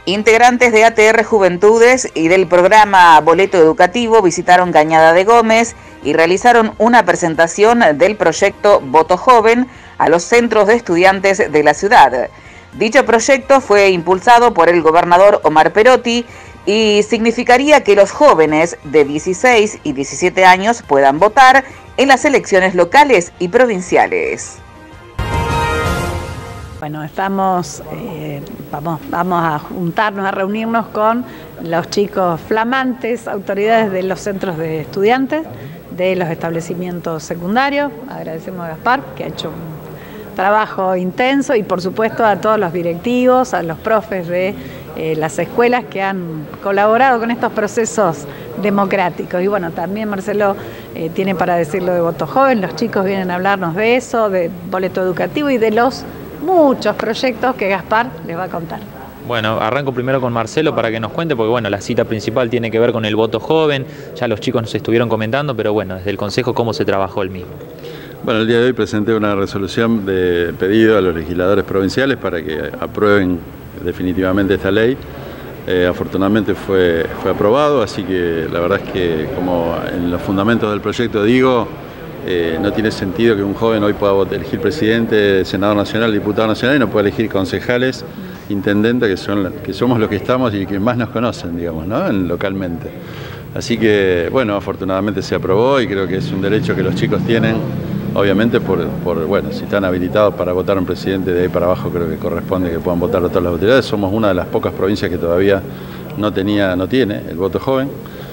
Integrantes de ATR Juventudes y del programa Boleto Educativo visitaron Cañada de Gómez y realizaron una presentación del proyecto Voto Joven a los centros de estudiantes de la ciudad. Dicho proyecto fue impulsado por el gobernador Omar Perotti y significaría que los jóvenes de 16 y 17 años puedan votar en las elecciones locales y provinciales. Bueno, vamos a juntarnos, a reunirnos con los chicos flamantes, autoridades de los centros de estudiantes, de los establecimientos secundarios. Agradecemos a Gaspar, que ha hecho un trabajo intenso, y por supuesto a todos los directivos, a los profes de las escuelas que han colaborado con estos procesos democráticos. Y bueno, también Marcelo tiene para decirlo de Voto Joven. Los chicos vienen a hablarnos de eso, de boleto educativo y de los muchos proyectos que Gaspar les va a contar. Bueno, arranco primero con Marcelo para que nos cuente, porque bueno, la cita principal tiene que ver con el voto joven, ya los chicos nos estuvieron comentando, pero bueno, desde el Consejo, ¿cómo se trabajó el mismo? Bueno, el día de hoy presenté una resolución de pedido a los legisladores provinciales para que aprueben definitivamente esta ley. Afortunadamente fue aprobado, así que la verdad es que, como en los fundamentos del proyecto digo, no tiene sentido que un joven hoy pueda elegir presidente, senador nacional, diputado nacional, y no pueda elegir concejales, intendentes, que somos los que estamos y que más nos conocen, digamos, ¿no? Localmente. Así que, bueno, afortunadamente se aprobó y creo que es un derecho que los chicos tienen, obviamente, bueno, si están habilitados para votar un presidente, de ahí para abajo creo que corresponde que puedan votar todas las autoridades. Somos una de las pocas provincias que todavía no tiene el voto joven.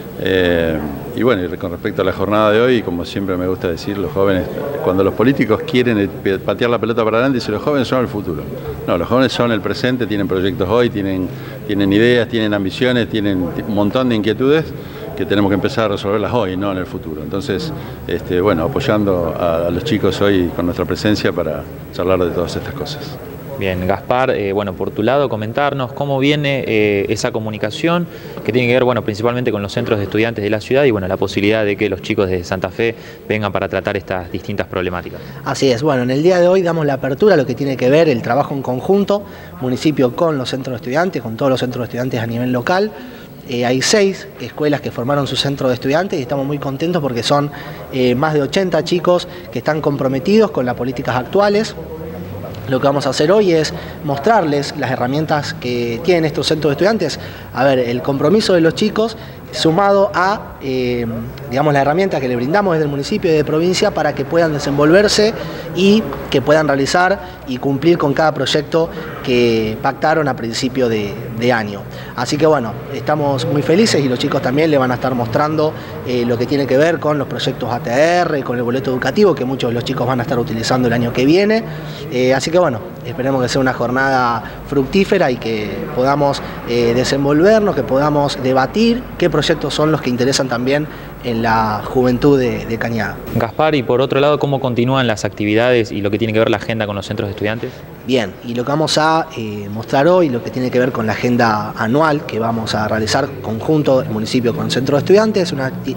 Y bueno, y con respecto a la jornada de hoy, como siempre me gusta decir, los jóvenes, cuando los políticos quieren patear la pelota para adelante, dicen los jóvenes son el futuro. No, los jóvenes son el presente, tienen proyectos hoy, tienen ideas, tienen ambiciones, tienen un montón de inquietudes que tenemos que empezar a resolverlas hoy, no en el futuro. Entonces, bueno, apoyando a los chicos hoy con nuestra presencia para charlar de todas estas cosas. Bien, Gaspar, bueno, por tu lado, comentarnos cómo viene esa comunicación que tiene que ver, bueno, principalmente con los centros de estudiantes de la ciudad y, bueno, la posibilidad de que los chicos de Santa Fe vengan para tratar estas distintas problemáticas. Así es, bueno, en el día de hoy damos la apertura a lo que tiene que ver el trabajo en conjunto, municipio con los centros de estudiantes, con todos los centros de estudiantes a nivel local. Hay 6 escuelas que formaron su centro de estudiantes y estamos muy contentos porque son más de 80 chicos que están comprometidos con las políticas actuales. Lo que vamos a hacer hoy es mostrarles las herramientas que tienen estos centros de estudiantes. A ver, el compromiso de los chicos sumado a, digamos, la herramienta que le brindamos desde el municipio y de provincia para que puedan desenvolverse y que puedan realizar y cumplir con cada proyecto que pactaron a principio de año. Así que bueno, estamos muy felices y los chicos también le van a estar mostrando lo que tiene que ver con los proyectos ATR, con el boleto educativo, que muchos de los chicos van a estar utilizando el año que viene. Así que bueno, esperemos que sea una jornada fructífera y que podamos desenvolvernos, que podamos debatir qué proyectos son los que interesan también en la juventud de Cañada. Gaspar, y por otro lado, ¿cómo continúan las actividades y lo que tiene que ver la agenda con los centros de estudiantes? Bien, y lo que vamos a mostrar hoy, lo que tiene que ver con la agenda anual que vamos a realizar conjunto el municipio con el centro de estudiantes,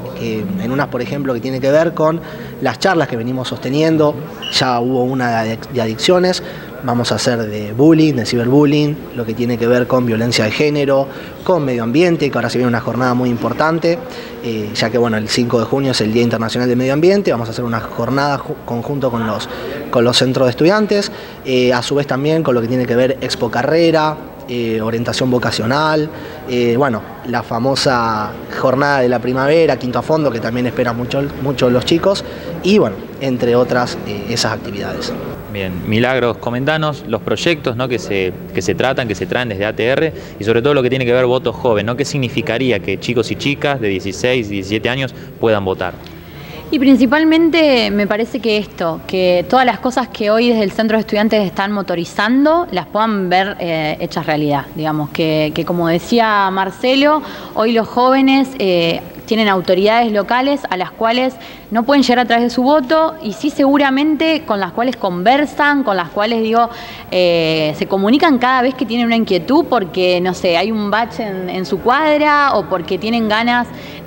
en unas, por ejemplo, que tiene que ver con las charlas que venimos sosteniendo. Ya hubo una de adicciones, vamos a hacer de bullying, de ciberbullying, lo que tiene que ver con violencia de género, con medio ambiente, que ahora se viene una jornada muy importante, ya que bueno, el 5 de junio es el Día Internacional del Medio Ambiente. Vamos a hacer una jornada conjunto con los centros de estudiantes, a su vez también con lo que tiene que ver Expo Carrera, orientación vocacional, bueno, la famosa jornada de la primavera, Quinto a Fondo, que también esperan mucho los chicos, y bueno, entre otras esas actividades. Bien, Milagros, comentanos los proyectos, ¿no?, que se tratan, que se traen desde ATR, y sobre todo lo que tiene que ver voto joven, ¿no? ¿Qué significaría que chicos y chicas de 16, 17 años puedan votar? Y principalmente me parece que todas las cosas que hoy desde el centro de estudiantes están motorizando, las puedan ver hechas realidad. Digamos, que como decía Marcelo, hoy los jóvenes tienen autoridades locales a las cuales no pueden llegar a través de su voto, y sí seguramente con las cuales conversan, con las cuales se comunican cada vez que tienen una inquietud porque, no sé, hay un bache en su cuadra, o porque tienen ganas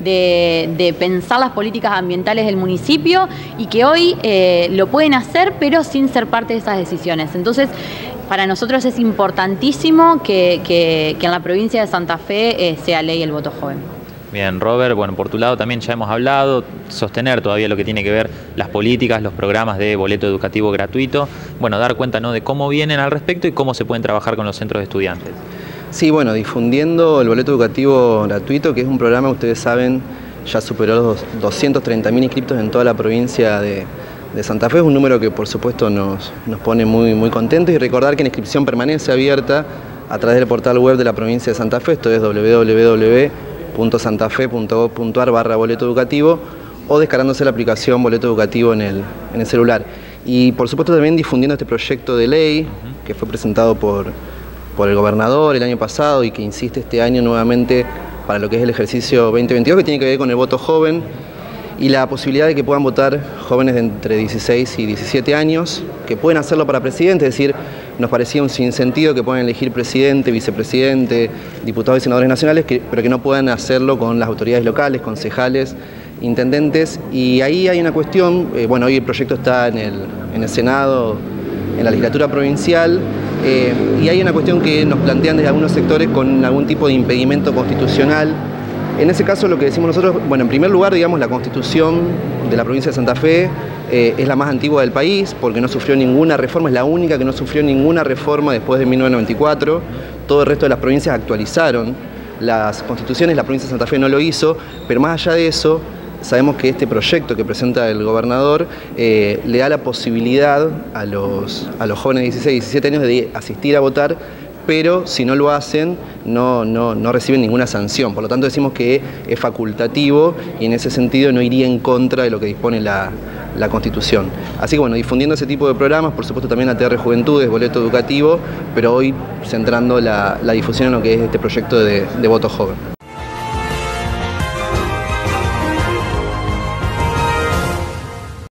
de pensar las políticas ambientales del municipio, y que hoy lo pueden hacer pero sin ser parte de esas decisiones. Entonces para nosotros es importantísimo que en la provincia de Santa Fe sea ley el voto joven. Bien, Robert, bueno, por tu lado también ya hemos hablado, sostener todavía lo que tiene que ver las políticas, los programas de boleto educativo gratuito, bueno, dar cuenta, ¿no?, de cómo vienen al respecto y cómo se pueden trabajar con los centros de estudiantes. Sí, bueno, difundiendo el boleto educativo gratuito, que es un programa, ustedes saben, ya superó los 230.000 inscriptos en toda la provincia de Santa Fe. Es un número que por supuesto nos pone muy contentos, y recordar que la inscripción permanece abierta a través del portal web de la provincia de Santa Fe. Esto es www.santafe.gov.ar/boleto educativo, o descargándose la aplicación boleto educativo en el celular. Y por supuesto también difundiendo este proyecto de ley que fue presentado por el gobernador el año pasado y que insiste este año nuevamente para lo que es el ejercicio 2022, que tiene que ver con el voto joven y la posibilidad de que puedan votar jóvenes de entre 16 y 17 años, que pueden hacerlo para presidente. Es decir, nos parecía un sinsentido que puedan elegir presidente, vicepresidente, diputados y senadores nacionales, pero que no puedan hacerlo con las autoridades locales, concejales, intendentes. Y ahí hay una cuestión, bueno, hoy el proyecto está en el Senado, en la legislatura provincial, y hay una cuestión que nos plantean desde algunos sectores con algún tipo de impedimento constitucional. En ese caso lo que decimos nosotros, bueno, en primer lugar, digamos, la Constitución de la provincia de Santa Fe es la más antigua del país porque no sufrió ninguna reforma, es la única que no sufrió ninguna reforma después de 1994. Todo el resto de las provincias actualizaron las constituciones, la provincia de Santa Fe no lo hizo, pero más allá de eso, sabemos que este proyecto que presenta el gobernador le da la posibilidad a los jóvenes de 16 y 17 años de asistir a votar, pero si no lo hacen no reciben ninguna sanción. Por lo tanto decimos que es facultativo y en ese sentido no iría en contra de lo que dispone la Constitución. Así que bueno, difundiendo ese tipo de programas, por supuesto también ATR Juventudes, boleto educativo, pero hoy centrando la difusión en lo que es este proyecto de voto joven.